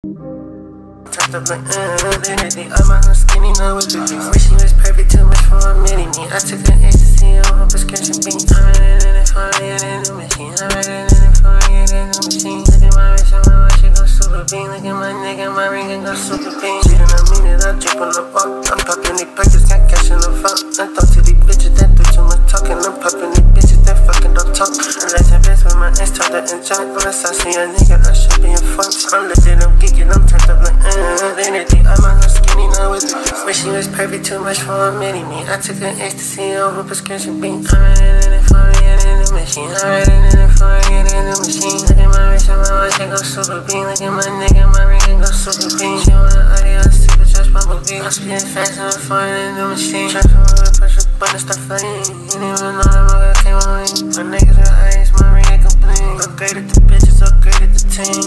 Turned up like, anything. I'm out skinny, now with the juice. Wish she was perfect, too much for a mini me. I took an ecstasy over prescription beat. I'm running in it for a new machine. I'm running in it for a new machine. Look at my wrist, I'm my watch, it go super beam. Look at my nigga, my ring, it go super beam. She done mean it, I drip on the walk. I'm popping these packets, got cash in the vault. I talk to these bitches that do too much talking. I'm popping these bitches that fucking don't talk. I let that bitch with my ass, told her enjoy. Unless I see a nigga, I should be in front. I'm lifted, I'm geeking, I'm turned up like, anything. I'm out skinny, now with the juice. Wish she was perfect, too much for a mini me. I took an ecstasy over prescription beat. I'm running in it for a new machine. I'm running in it for a new machine. Look at my wrist, and my watch, it go super beam. Look at my nigga, my ring, it go super beam. She want an audio, super trash, bumblebee. I'm speeding fast, I'm foreign in the machine. Transform, push a button, start flying. You didn't even know that mother came on me. My niggas with ice, my ring, it go bling. Upgraded the bitches, upgraded the team.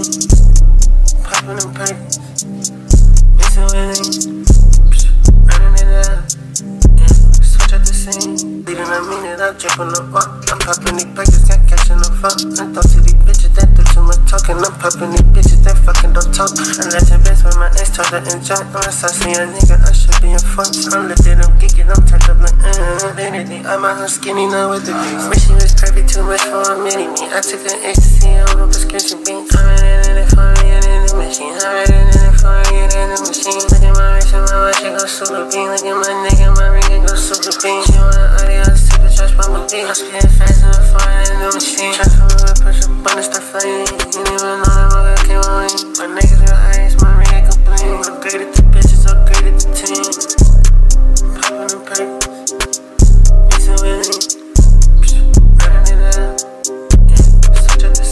Poppin' them perks, mixin' with it, running it up, switch out the scene. Leaving a minute, I drip on the walk. I'm poppin' these packets, got cash in the vault. I talk to these bitches that do too much talking. I'm poppin' these bitches that fucking don't talk. I let the bitch with my ass, told her enjoy. Unless I see a nigga, I should be in front. I'm lifted, I'm geeking, I'm turned up like, anything. I'm out skinny, now with the juice. Wish she was perfect, too much for a mini me. I took an ecstasy over prescription beat. I'm running in it for a new machine. I'm running in it for a new machine. Look at my wrist, and my watch, it go super beam. Look at my nigga, my ring, it go super beam. She want an audio, super trash, bumblebee. I'm speeding fast, I'm foreign in the machine. Transform, push a button, start flying. You didn't even know that mother came on me. My niggas with ice, my ring, it go bling. Upgraded the bitches, upgraded the team. Poppin' them perks, mixin' with it, running it up, switch out the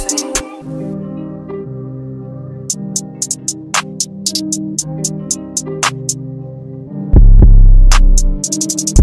scene.